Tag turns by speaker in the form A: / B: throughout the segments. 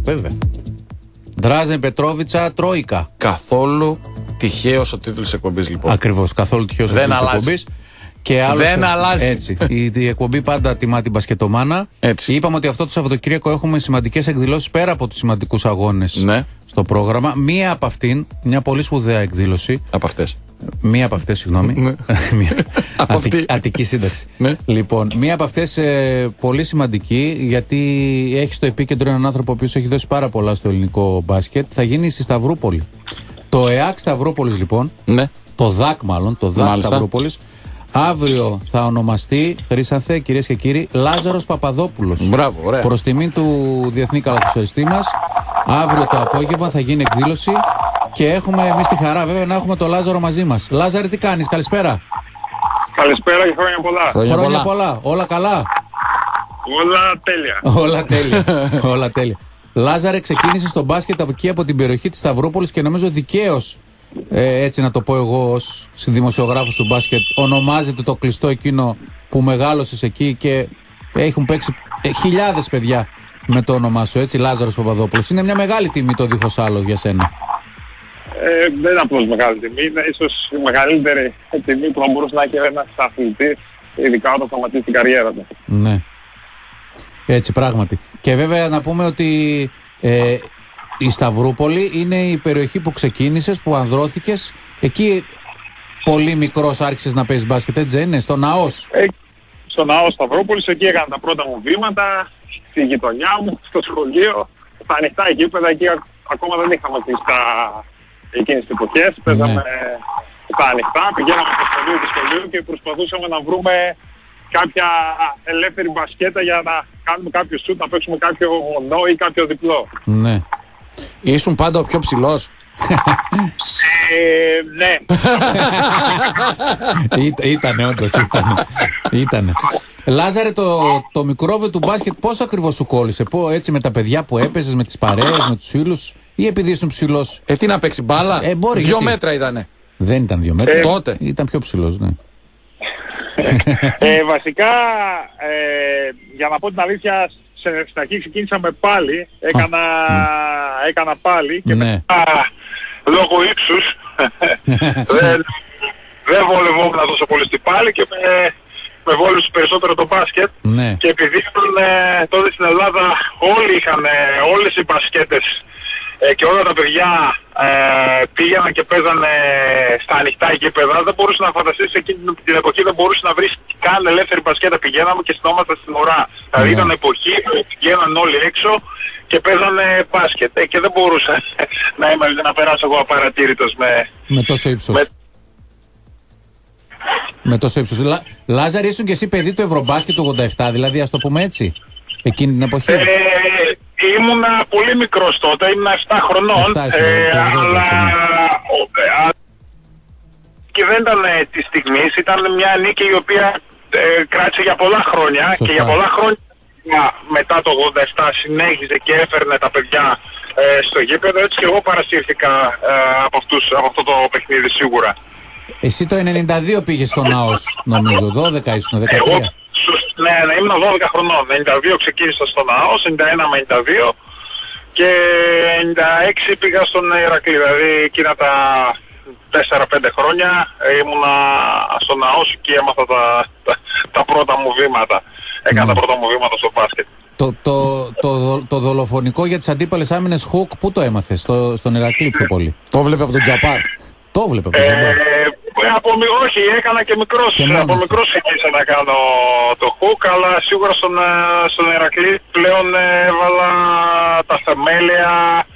A: Βέβαια. Ντράζεν Πετρόβιτσα, Τρόικα.
B: Καθόλου τυχαίος ο τίτλος της εκπομπής, λοιπόν.
A: Ακριβώς, καθόλου τυχαίος ο τίτλος της εκπομπής. Και
B: δεν αλλάζει.
A: Έτσι. Η εκπομπή πάντα τιμά την μπασκετομάνα.
B: Έτσι.
A: Είπαμε ότι αυτό το Σαββατοκύριακο έχουμε σημαντικές εκδηλώσεις πέρα από τους σημαντικούς αγώνες στο πρόγραμμα. Μία από αυτήν, μια πολύ σπουδαία εκδήλωση.
B: Από αυτές.
A: Μία από αυτές, συγγνώμη. Αττική σύνταξη. Λοιπόν, μία από αυτές πολύ σημαντική, γιατί έχει στο επίκεντρο έναν άνθρωπο ο οποίος έχει δώσει πάρα πολλά στο ελληνικό μπάσκετ. Θα γίνει στη Σταυρούπολη. Το ΕΑΚ Σταυρούπολης, λοιπόν. Το ΔΑΚ, μάλλον. Το ΔΑΚ Σταυρούπολης. Αύριο θα ονομαστεί, Χρήσανθε, κυρίες και κύριοι, Λάζαρος Παπαδόπουλος.
B: Μπράβο, ωραία.
A: Προς τιμή του διεθνή καλαθοσφαιριστή μας. Αύριο το απόγευμα θα γίνει εκδήλωση και έχουμε εμείς τη χαρά βέβαια να έχουμε τον Λάζαρο μαζί μας. Λάζαρε, τι κάνεις, καλησπέρα.
C: Καλησπέρα και χρόνια πολλά.
A: Χρόνια πολλά. Όλα καλά.
C: Όλα τέλεια.
A: Όλα τέλεια. Όλα τέλεια. Λάζαρε, ξεκίνησε στο μπάσκετ από εκεί, από την περιοχή της Σταυρούπολης και νομίζω δικαίως, έτσι να το πω εγώ ως δημοσιογράφος του μπάσκετ, ονομάζεται το κλειστό εκείνο που μεγάλωσες εκεί και έχουν παίξει χιλιάδες παιδιά με το όνομά σου, έτσι, Λάζαρος Παπαδόπουλος. Είναι μια μεγάλη τιμή το δίχως άλλο για σένα.
C: Δεν είναι απλώς μεγάλη τιμή, είναι ίσως η μεγαλύτερη τιμή που θα μπορούσε να έχει ένας αθλητής, ειδικά όταν σταματήσει την καριέρα του.
A: Ναι. Έτσι, πράγματι. Και βέβαια να πούμε ότι η Σταυρούπολη είναι η περιοχή που ξεκίνησες, που ανδρώθηκες. Εκεί πολύ μικρός άρχισες να παίζεις μπάσκετ, έτσι δεν είναι, στο Ναός.
C: Στο Ναό Σταυρούπολης, εκεί έκανα τα πρώτα μου βήματα, στη γειτονιά μου, στο σχολείο, στα ανοιχτά γήπεδα, εκεί ακόμα δεν είχαμε κλειστά εκείνες τις εποχές. Παίζαμε στα ανοιχτά, πηγαίναμε στο σχολείο και προσπαθούσαμε να βρούμε κάποια ελεύθερη μπασκέτα για να κάνουμε κάποιο σουτ, να παίξουμε κάποιο μονό ή κάποιο διπλό.
A: Ναι.
B: Ήσουν πάντα ο πιο ψηλός.
C: Ναι.
A: Ήτανε όντως, ήτανε. Λάζαρε, το μικρόβιο του μπάσκετ πώς ακριβώς σου κόλλησε, έτσι με τα παιδιά που έπαιζες, με τις παρέες, με τους φίλους, ή επειδή ήσουν ψηλός?
B: Τι να παίξει μπάλα, 2 μέτρα ήτανε.
A: Δεν ήταν 2 μέτρα,
B: τότε
A: ήταν πιο ψηλός, ναι.
C: Βασικά, για να πω την αλήθεια, στην αρχή ξεκίνησα με πάλι, έκανα πάλι και μετά λόγω ύψους δεν βολευόμουν τόσο πολύ στην πάλι και με βόλευσε περισσότερο το μπάσκετ. Και επειδή τότε στην Ελλάδα όλοι είχαν, όλες οι μπασκέτες και όλα τα παιδιά πήγαιναν και παίζανε στα ανοιχτά γήπεδα, δεν μπορούσε να φανταστείς, εκείνη την εποχή δεν μπορούσε να βρεις καν ελεύθερη μπασκέτα. Πηγαίναμε και στόμασταν στην ουρά. Δηλαδή ήταν εποχή που πηγαίναν όλοι έξω και παίζανε μπάσκετ και δεν μπορούσα να περάσω εγώ απαρατήρητος
A: με τόσο ύψος. Με τόσο ύψος. Λάζαρη, ήσουν και εσύ παιδί του Ευρωμπάσκετ του 87, δηλαδή, ας το πούμε έτσι, εκείνη την εποχή?
C: Ήμουνα πολύ μικρός τότε, ήμουνα 7 χρονών, αλλά και δεν ήταν της στιγμής, ήταν μια νίκη η οποία κράτησε για πολλά χρόνια. Σωστά. Και για πολλά χρόνια μετά το 87 συνέχιζε και έφερνε τα παιδιά στο γήπεδο, έτσι και εγώ παρασύρθηκα από αυτό το παιχνίδι σίγουρα.
A: Εσύ το 92 πήγες στο Ναός, νομίζω, 12 ήσουν, 13.
C: Ναι, ήμουν 12 χρονών. 92 ξεκίνησα στο Ναός, 91 με 92 και 96 πήγα στον Ηρακλή. Δηλαδή εκείνα τα 4-5 χρόνια ήμουνα στο Ναός και έμαθα τα πρώτα μου βήματα. Έκανα τα πρώτα μου βήματα στο μπάσκετ.
A: Το δολοφονικό για τις αντίπαλες άμυνες Χουκ, πού το έμαθες? Στον Ηρακλή πιο πολύ?
B: Το βλέπε από τον Τζαπάρ.
A: Το βλέπε από τον Τζαπάρ.
C: Όχι, έκανα και μικρός. Από μικρός ξεκίνησα να κάνω το hook, αλλά σίγουρα στον Ηρακλή πλέον έβαλα τα θεμέλια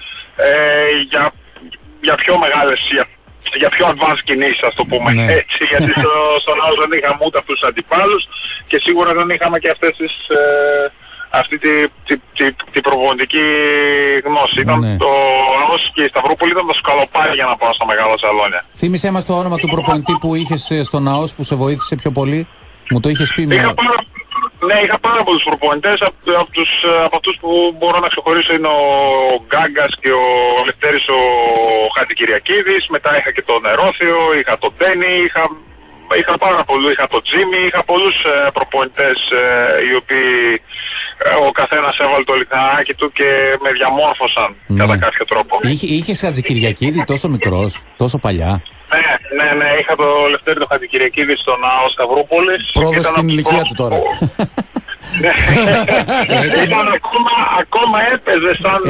C: για πιο μεγάλες, για πιο advanced κινήσεις, ας το πούμε έτσι, γιατί στον άλλο δεν είχαμε ούτε αυτούς τους αντιπάλους και σίγουρα δεν είχαμε και αυτές τις αυτή την προπονητική γνώση. Ήταν το ΑΟΣ και η Σταυρούπολη ήταν το σκαλοπάρι για να πάω στα μεγάλα σαλόνια.
A: Θύμισέ μας το όνομα του προπονητή που είχες στον ΑΟΣ που σε βοήθησε πιο πολύ. Μου το είχες πει
C: μια... είχα πάρα πολλούς προπονητές. Από αυτούς που μπορώ να ξεχωρίσω είναι ο Γκάγκας και ο Λευτέρης ο Χατζικυριακίδης. Μετά είχα και τον Ερόθιο, είχα τον Τένι, είχα πάρα πολλούς, είχα τον Τζίμι, είχα πολλούς προπονητές οι οποίοι ο καθένας έβαλε το λιχναράκι του και με διαμόρφωσαν κατά κάποιο τρόπο.
A: Είχες Χατζικυριακίδη τόσο μικρός, τόσο παλιά?
C: Ναι, είχα το Λευτέρη το Χατζικυριακίδη στον ΑΟ Σταυρούπολης.
B: Πρόοδος στην ηλικία του τώρα.
C: Ακόμα έπαιζε σαν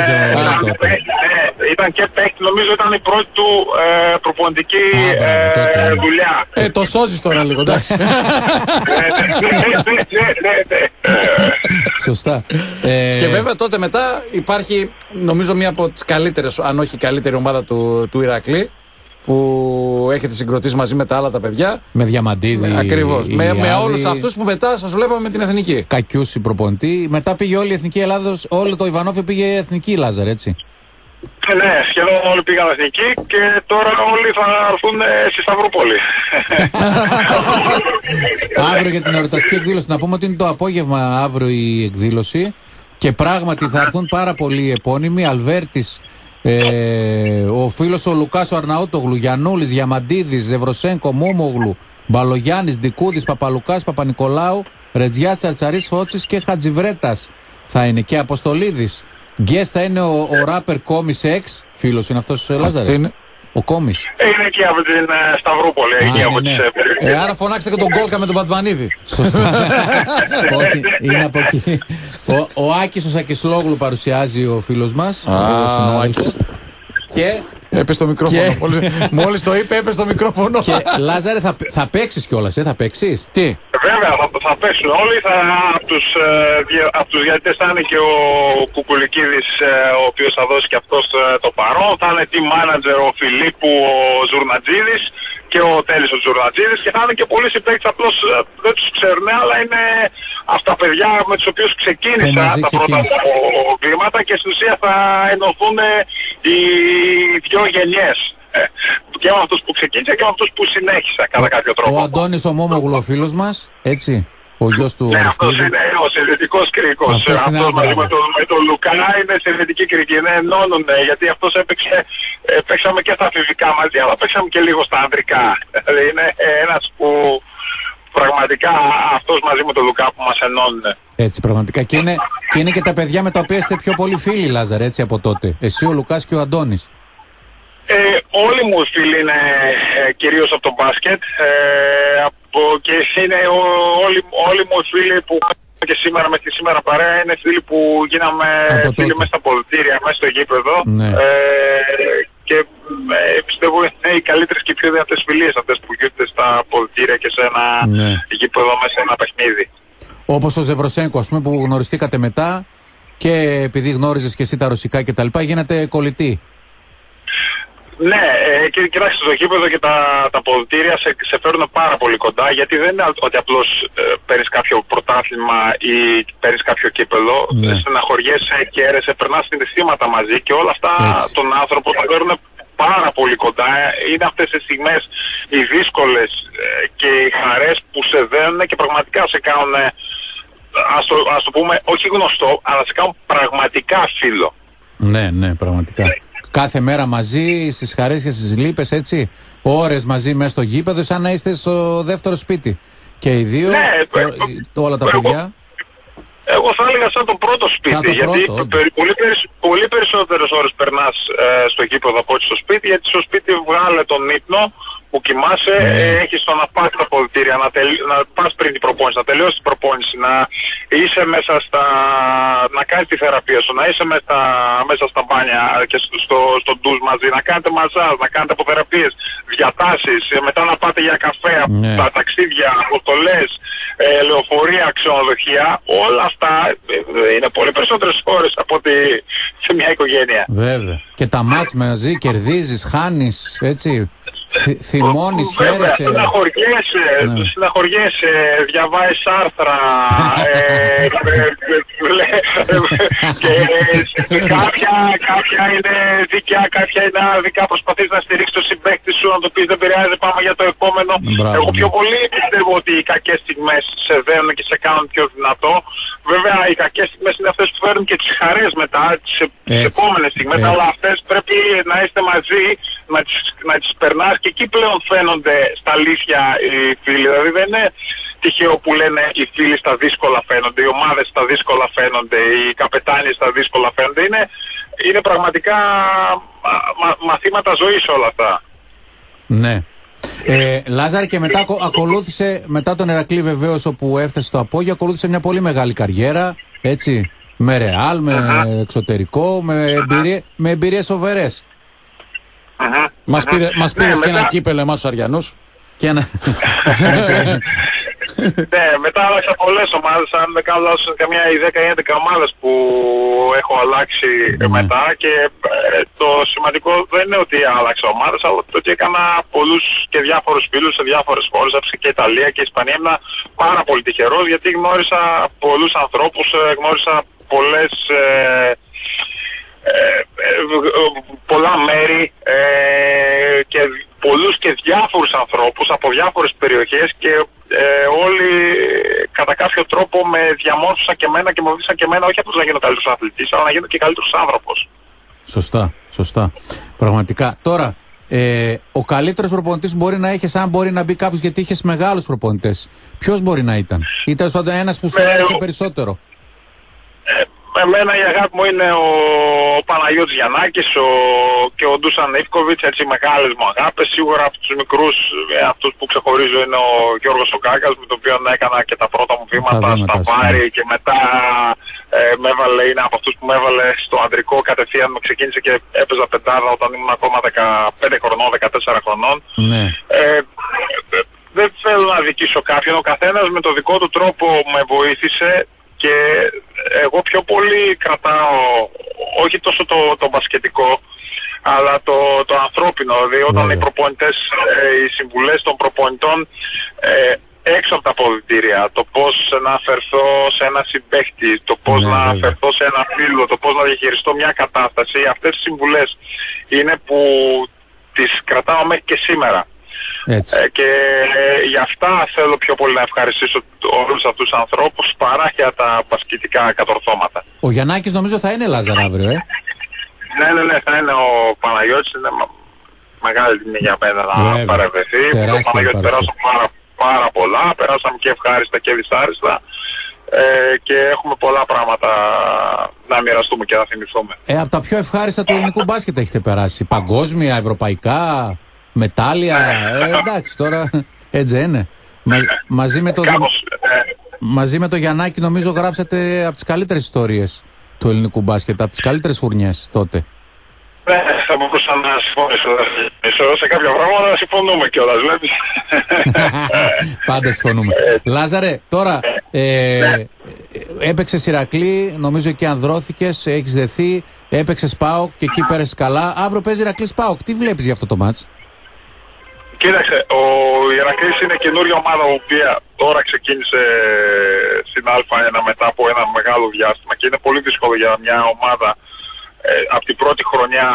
C: ήταν και παίκτη, νομίζω ήταν η πρώτη του προπονητική δουλειά.
B: Το σώζεις τώρα λίγο, εντάξει.
A: Σωστά.
B: Και βέβαια τότε μετά υπάρχει νομίζω μία από τις καλύτερες, αν όχι η καλύτερη ομάδα του Ηρακλή, που έχετε συγκροτήσει μαζί με τα άλλα τα παιδιά.
A: Με Διαμαντίδη.
B: Ακριβώς. Με όλους αυτούς που μετά σας βλέπαμε με την Εθνική.
A: Κακιούση προπονητή. Μετά πήγε όλη η Εθνική Ελλάδος, όλο το Ιβανόφιο πήγε η Εθνική, Λάζαρ, έτσι.
C: Ναι, σχεδόν όλοι πήγαν Εθνική και τώρα όλοι θα έρθουν στη Σταυρούπολη.
A: Αύριο για την εορταστική εκδήλωση, να πούμε ότι είναι το απόγευμα αύριο η εκδήλωση και πράγματι θα έρθουν πάρα πολλοί επώνυμοι. Αλβέρτης, ο φίλος ο Λουκάς ο Αρναούτογλου, Γιαννούλης, Διαμαντίδης, Ζευροσένκο, Μούμογλου, Μπαλογιάννης, Ντικούδης, Παπαλουκάς, Παπανικολάου, Ρετζιά, Τσαρτσαρίς, Φώτσης και Χατζιβρέτας θα είναι και Αποστολίδης. Γκες θα είναι ο ράπερ Κόμις Εξ, φίλος είναι αυτός Λάζαρε. Ο Κόμις.
C: Είναι εκεί από την Σταυρούπολη.
B: Άρα φωνάξτε και τον Κόλκα με τον Πατμανίδη.
A: Σωστά. Όχι, είναι από εκεί. Ο Άκης ο Σακισλόγλου παρουσιάζει ο φίλος μας.
B: Ο Άκης.
A: Και
B: έπεσε το μικρόφωνο. Μόλις το είπε, έπεσε το μικρόφωνο.
A: Και Λάζαρε, θα παίξεις κιόλας, θα παίξεις?
B: Τι?
C: Βέβαια, θα παίξουν όλοι. Από τους διαιτητές θα είναι και ο Κουκουλικίδης, ο οποίος θα δώσει και αυτός το παρόν. Θα είναι team manager ο Φιλίππου ο Ζουρνατζίδης και ο Τέλης ο Ζουρνατζίδης. Και θα είναι και πολλοί συμπαίκτες, απλώς δεν τους ξέρουν, αλλά είναι αυτά τα παιδιά με τους οποίους ξεκίνησα τα πρώτα βήματα και στην ουσία θα ενωθούν οι δυο γενιές. Και με αυτούς που ξεκίνησα και με αυτούς που συνέχισα κατά κάποιο τρόπο.
A: Ο Αντώνης ο Μόμογλου, ο φίλος μας, έτσι, ο γιος του Αριστίδη.
C: Αυτός είναι ο συνδετικός κρίκος. Αυτός μαζί με τον Λουκά είναι συνδετική κρίκη. Είναι ενώνουν, γιατί αυτός παίξαμε και στα αφηβικά μαζί, αλλά παίξαμε και λίγο στα ανδρικά. Δηλαδή είναι ένας που πραγματικά αυτός μαζί με τον Λουκά που μας ενώνουν.
A: Έτσι, πραγματικά. Και είναι και τα παιδιά με τα οποία είστε πιο πολύ φίλοι, Λάζαρ, έτσι, από τότε. Εσύ, ο Λουκάς και ο Αντώνης.
C: Όλοι μου οι φίλοι είναι κυρίως από το μπάσκετ και είναι όλοι μου οι φίλοι που και σήμερα με τη σήμερα παρέα είναι φίλοι που γίναμε φίλοι μέσα στα πολιτήρια, μέσα στο γήπεδο. Ναι. Και πιστεύω είναι οι καλύτερες και πιο δυνατές φιλίες αυτές που γίνονται στα πολιτήρια και σε ένα γήπεδο μέσα σε ένα παιχνίδι. Όπως
A: ο Ζευροσένκο, ας πούμε, που γνωριστήκατε μετά και επειδή γνώριζες και εσύ τα ρωσικά και τα λοιπά, γίνατε κολλητοί.
C: Ναι, κοιτάξτε, το γήπεδο και τα ποδητήρια σε φέρνουν πάρα πολύ κοντά, γιατί δεν είναι ότι απλώς παίρνεις κάποιο πρωτάθλημα ή παίρνεις κάποιο κύπελο, στεναχωριέσαι, καίρεσαι, περνάς συναισθήματα μαζί και όλα αυτά τον άνθρωπο τα φέρνουν πάρα πολύ κοντά. Είναι αυτές οι στιγμές οι δύσκολες και οι χαρές που σε δένουν και πραγματικά σε κάνουν, ας το πούμε, όχι γνωστό, αλλά σε κάνουν πραγματικά φίλο.
A: Ναι, πραγματικά. Κάθε μέρα μαζί, στις χαρές και στις λύπες, έτσι, ώρες μαζί μέσα στο γήπεδο, σαν να είστε στο δεύτερο σπίτι. Και οι δύο, όλα τα παιδιά.
C: Εγώ θα έλεγα σαν το πρώτο σπίτι, γιατί πολύ περισσότερες ώρες περνάς στο γήπεδο από ό,τι στο σπίτι, γιατί στο σπίτι βγάλε τον ύπνο που κοιμάσαι, έχεις το να πας στα ποδητήρια, να πας πριν την προπόνηση, να τελειώσεις την προπόνηση, να είσαι μέσα να κάνεις τη θεραπεία σου, να είσαι μέσα στα μπάνια και στο ντουζ μαζί, να κάνετε μαζάζ, να κάνετε αποθεραπείες, διατάσεις, μετά να πάτε για καφέ, τα ταξίδια, αποστολές, λεωφορεία, ξενοδοχεία, όλα αυτά είναι πολύ περισσότερες ώρες από ότι σε μια οικογένεια.
A: Βέβαια. Και τα μάτς μαζί, κερδίζεις, χάνεις, έτσι. Θυμώνεις, χαίρεσαι.
C: Συναχωριέσαι, διαβάζεις άρθρα και κάποια είναι δίκαια, κάποια είναι άδικα. Προσπαθείς να στηρίξεις το συμπαίκτη σου, να το πεις δεν πειράζει, πάμε για το επόμενο. Εγώ πιο πολύ πιστεύω ότι οι κακές στιγμές σε δένουν και σε κάνουν πιο δυνατό. Βέβαια οι κακές στιγμές είναι αυτές που φέρνουν και τις χαρές μετά, τις επόμενες στιγμές, αλλά αυτές πρέπει να είστε μαζί, να τις περνάς και εκεί πλέον φαίνονται στα αλήθεια οι φίλοι. Δηλαδή δεν είναι τυχαίο που λένε οι φίλοι στα δύσκολα φαίνονται, οι ομάδες στα δύσκολα φαίνονται, οι καπετάνιοι στα δύσκολα φαίνονται. Είναι πραγματικά μαθήματα ζωής όλα αυτά.
A: Ναι. Λάζαρε, και μετά ακολούθησε, μετά τον Ηρακλή βεβαίως, όπου έφτασε στο απόγειο, ακολούθησε μια πολύ μεγάλη καριέρα, έτσι, με Ρεάλ, με εξωτερικό, με εμπειρίες σοβαρές.
B: Μας πήρες και ένα κύπελο εμάς τους Αριανούς.
C: Ναι, μετά άλλαξα πολλές ομάδες. Αν δεν κάνω λάθος, καμιά 10 ή 11 ομάδες που έχω αλλάξει μετά. Και το σημαντικό δεν είναι ότι άλλαξα ομάδες, αλλά ότι έκανα πολλούς και διάφορους φίλους σε διάφορες χώρες. Έπαιξα και Ιταλία και Ισπανία. Ήμουν πάρα πολύ τυχερός, γιατί γνώρισα πολλούς ανθρώπους, γνώρισα πολλά μέρη και πολλούς και διάφορους ανθρώπους από διάφορες περιοχές, και όλοι κατά κάποιο τρόπο με διαμόρφωσαν και εμένα και με βοήθησαν και εμένα, όχι απλώς να γίνω καλύτερος αθλητής, αλλά να γίνω και καλύτερος άνθρωπος.
A: Σωστά. Πραγματικά. Τώρα, ο καλύτερος προπονητής που μπορεί να έχεις, αν μπορεί να μπει κάποιος, γιατί είχες μεγάλους προπονητές, ποιος μπορεί να ήταν? Ήταν στον ένας που σου άρεσε περισσότερο?
C: Εμένα η αγάπη μου είναι ο Παναγιώτης Γιαννάκης και ο Ντούσαν Ιβκοβιτς, έτσι μεγάλες μου αγάπες. Σίγουρα από τους μικρούς, αυτούς που ξεχωρίζω είναι ο Γιώργος ο Κάκας, με τον οποίο έκανα και τα πρώτα μου βήματα στα βάρη, και μετά είναι από αυτούς που με έβαλε στο ανδρικό κατευθείαν, με ξεκίνησε και έπαιζα πεντάδα όταν ήμουν ακόμα 15 χρονών, 14 χρονών.
A: Ναι.
C: Δεν θέλω να δικήσω κάποιον, ο καθένας με το δικό του τρόπο με βοήθησε. Και εγώ πιο πολύ κρατάω όχι τόσο το μπασκετικό, αλλά το ανθρώπινο. Δηλαδή όταν οι προπονητές, οι συμβουλές των προπονητών έξω από τα αποδυτήρια, το πώς να αφαιρθώ σε ένα συμπαίχτη, το πώς να αφαιρθώ σε ένα φίλο, το πώς να διαχειριστώ μια κατάσταση, αυτές οι συμβουλές είναι που τις κρατάω μέχρι και σήμερα. Και γι' αυτά θέλω πιο πολύ να ευχαριστήσω όλους αυτούς τους ανθρώπους παρά για τα μπασκετικά κατορθώματα.
A: Ο Γιαννάκης νομίζω θα είναι, Λάζαρ, αύριο,
C: Ναι, θα είναι ο Παναγιώτης. Είναι μεγάλη τιμή για μένα να παρευρεθεί. Ο Παναγιώτης περάσαμε πάρα πολλά, περάσαμε και ευχάριστα και δυσάριστα, και έχουμε πολλά πράγματα να μοιραστούμε και να θυμηθούμε.
A: Από τα πιο ευχάριστα του ελληνικού μπάσκετ έχετε περάσει? Παγκόσμια, ευρωπαϊκά, μετάλλια, εντάξει, τώρα έτσι είναι. Μαζί με το Γιαννάκη νομίζω γράψατε από τις καλύτερες ιστορίες του ελληνικού μπάσκετ, από τις καλύτερες φουρνιές τότε.
C: Ναι, θα μπορούσα να συμφωνήσω. Σε κάποια πράγματα συμφωνούμε κιόλας, βλέπεις.
A: Πάντα συμφωνούμε. Λάζαρε, τώρα έπαιξες Ηρακλή, νομίζω εκεί ανδρώθηκες, έχεις δεθεί, έπαιξες ΠΑΟΚ και εκεί πέρασες καλά. Αύριο παίζει Ηρακλής ΠΑΟΚ. Τι βλέπεις για αυτό το μάτς?
C: Κοίταξε, ο Ηρακλής είναι καινούργια ομάδα, η οποία τώρα ξεκίνησε στην Α1 μετά από ένα μεγάλο διάστημα, και είναι πολύ δύσκολο για μια ομάδα από την πρώτη χρονιά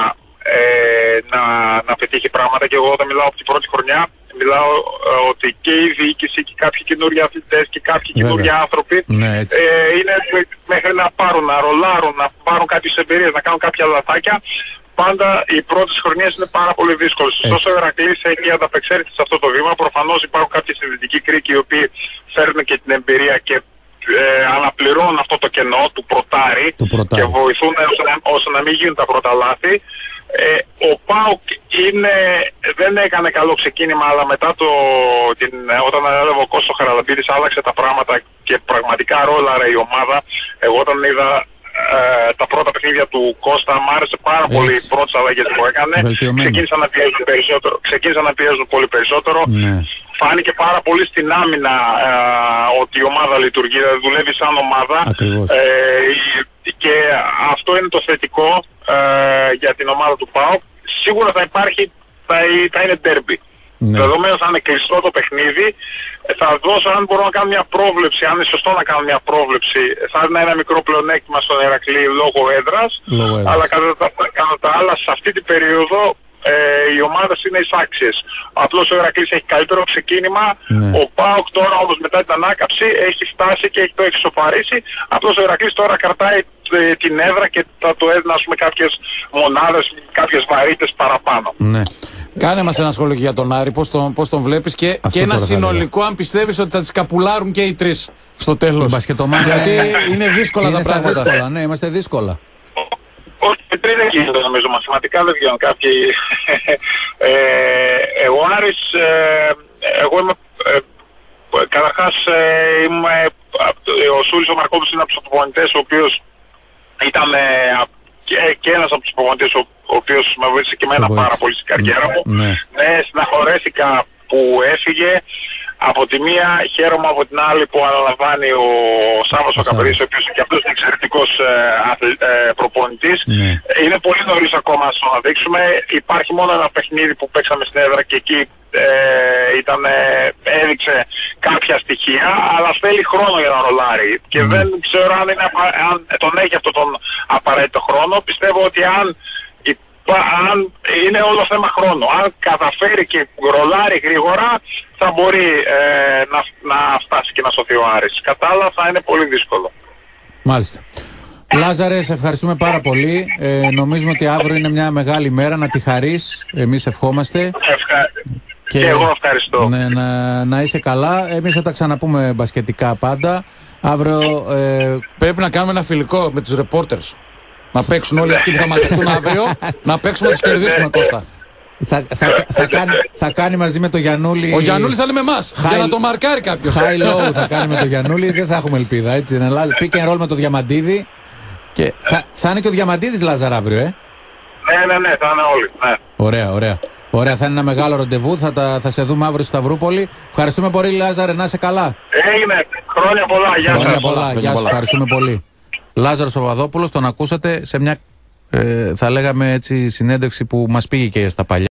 C: να πετύχει πράγματα. Και εγώ όταν μιλάω από την πρώτη χρονιά, μιλάω ότι και η διοίκηση και κάποιοι καινούργιοι αθλητές και κάποιοι καινούργιοι άνθρωποι είναι μέχρι να πάρουν, να ρολάρουν, να πάρουν κάποιες εμπειρίες, να κάνουν κάποια λαθάκια. Πάντα οι πρώτες χρονιές είναι πάρα πολύ δύσκολες. Ωστόσο ο Ηρακλής έχει ανταπεξέλθει σε αυτό το βήμα. Προφανώς υπάρχουν κάποιοι συνδετικοί κρίκοι οι οποίοι φέρνουν και την εμπειρία και αναπληρώνουν αυτό το κενό του πρωτάρι και βοηθούν ώστε να μην γίνουν τα πρώτα λάθη. Ο ΠΑΟΚ δεν έκανε καλό ξεκίνημα, αλλά μετά όταν ανέλαβε ο Κώστος Χαραλαμπίδης άλλαξε τα πράγματα και πραγματικά ρόλαρε η ομάδα. Εγώ όταν είδα τα πρώτα παιχνίδια του Κώστα, μου άρεσε πάρα πολύ οι πρώτες αλλαγές που έκανε. Ξεκίνησαν να πιέζουν πολύ περισσότερο. Φάνηκε πάρα πολύ στην άμυνα ότι η ομάδα λειτουργεί, δηλαδή δουλεύει σαν ομάδα. Και αυτό είναι το θετικό για την ομάδα του ΠΑΟΚ. Σίγουρα θα είναι ντέρμπι. Δεδομένως θα είναι κλειστό το παιχνίδι. Θα δώσω, αν μπορώ να κάνω μια πρόβλεψη, αν είναι σωστό να κάνω μια πρόβλεψη, θα είναι ένα μικρό πλεονέκτημα στον Ηρακλή λόγω έδρας. Αλλά κατά τα άλλα, σε αυτή την περίοδο οι ομάδες είναι εισάξιες. Απλώς ο Ηρακλής έχει καλύτερο ξεκίνημα, ο ΠΑΟΚ τώρα όμως μετά την ανάκαψη έχει φτάσει και το έχει σοφαρίσει. Απλώς ο Ηρακλής τώρα κρατάει την έδρα και θα το έδινε κάποιες μονάδες, κάποιες βαρύτητες παραπάνω.
B: Ναι. Κάνε μας ένα σχόλιο για τον Άρη, πώς τον βλέπεις και ένα συνολικό, αν πιστεύεις ότι θα τις καπουλάρουν και οι τρεις στο τέλος. Γιατί είναι δύσκολα τα πράγματα.
A: Δύσκολα, ναι, είμαστε δύσκολα.
C: Όχι, τρεις δεν γίνεται νομίζω, μαθηματικά δεν βγαίνουν κάποιοι. Ο Άρης, εγώ είμαι, καταρχάς ο Σούλης ο Μαρκόπουλος είναι από τους προπονητές ο οποίος ήταν και ένας από τους προπονητές ο οποίος με βοήθησε και εμένα πάρα πολύ στην καριέρα μου. Ναι, συναχωρέθηκα που έφυγε. Από τη μία χαίρομαι, από την άλλη που αναλαμβάνει ο Σάββας ο Καπερής, ο οποίος και αυτός είναι εξαιρετικός προπονητής. Είναι πολύ νωρίς ακόμα να το δείξουμε. Υπάρχει μόνο ένα παιχνίδι που παίξαμε στην έδρα και εκεί έδειξε κάποια στοιχεία, αλλά θέλει χρόνο για να ρολάρει. Και δεν ξέρω αν τον έχει αυτόν τον απαραίτητο χρόνο. Πιστεύω ότι αν είναι όλο θέμα χρόνου. Αν καταφέρει και ρολάρει γρήγορα, θα μπορεί να φτάσει και να σωθεί ο Άρης. Κατά άλλα θα είναι πολύ δύσκολο.
A: Μάλιστα. Λάζαρε, σε ευχαριστούμε πάρα πολύ. Νομίζουμε ότι αύριο είναι μια μεγάλη μέρα, να τη χαρείς. Εμείς ευχόμαστε.
C: Και εγώ ευχαριστώ.
A: Ναι, να είσαι καλά. Εμείς θα τα ξαναπούμε μπασκετικά πάντα. Αύριο
B: πρέπει να κάνουμε ένα φιλικό με τους reporters. Να παίξουν όλοι αυτοί που θα μαζευτούν αύριο, να παίξουμε να τους κερδίσουμε, Κώστα.
A: Θα κάνει μαζί με το Γιαννούλη.
B: Ο Γιαννούλης θα είναι με εμάς, για να το μαρκάρει κάποιος.
A: High low θα κάνει με το Γιαννούλη, δεν θα έχουμε ελπίδα. Έτσι, pick and roll με το Διαμαντίδη. Και θα είναι και ο Διαμαντίδης, Λάζαρ, αύριο,
C: Ναι, θα είναι όλοι. Ναι.
A: Ωραία, θα είναι ένα μεγάλο ροντεβού. Θα σε δούμε αύριο στη Σταυρούπολη. Ευχαριστούμε πολύ, Λάζαρε, να είσαι καλά.
C: Έγινε. Χρόνια πολλά.
A: Γεια σας. Ευχαριστούμε πολύ. Λάζαρος Παπαδόπουλος, τον ακούσατε σε μια θα λέγαμε έτσι συνέντευξη που μας πήγε και στα παλιά.